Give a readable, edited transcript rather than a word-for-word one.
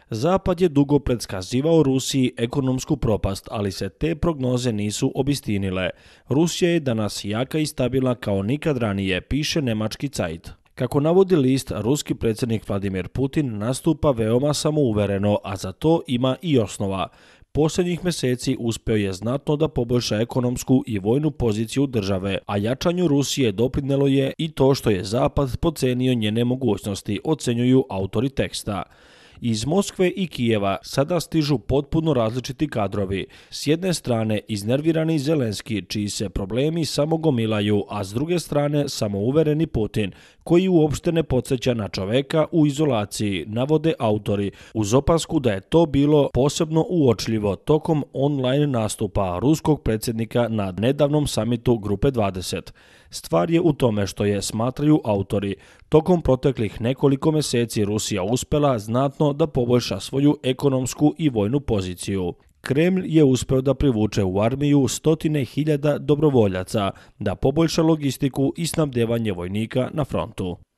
Zapad je dugo predskazivao Rusiji ekonomsku propast, ali se te prognoze nisu obistinile. Rusija je danas jaka i stabilna kao nikad ranije, piše nemački Zeit. Kako navodi list, ruski predsjednik Vladimir Putin nastupa veoma samouvereno, a za to ima i osnova. Posljednjih mjeseci uspio je znatno da poboljša ekonomsku i vojnu poziciju države, a jačanju Rusije doprinijelo je i to što je Zapad podcenio njene mogućnosti, ocenjuju autori teksta. Iz Moskve i Kijeva sada stižu potpuno različiti kadrovi. S jedne strane iznervirani Zelenski, čiji se problemi samo gomilaju, a s druge strane samouvereni Putin, koji uopšte ne podsjeća na čoveka u izolaciji, navode autori, uz opasku da je to bilo posebno uočljivo tokom online nastupa ruskog predsjednika na nedavnom samitu Grupe 20. Stvar je u tome što je, smatraju autori, tokom proteklih nekoliko mjeseci Rusija uspjela znatno da poboljša svoju ekonomsku i vojnu poziciju. Kremlj je uspio da privuče u armiju stotine hiljada dobrovoljaca, da poboljša logistiku i snabdevanje vojnika na frontu.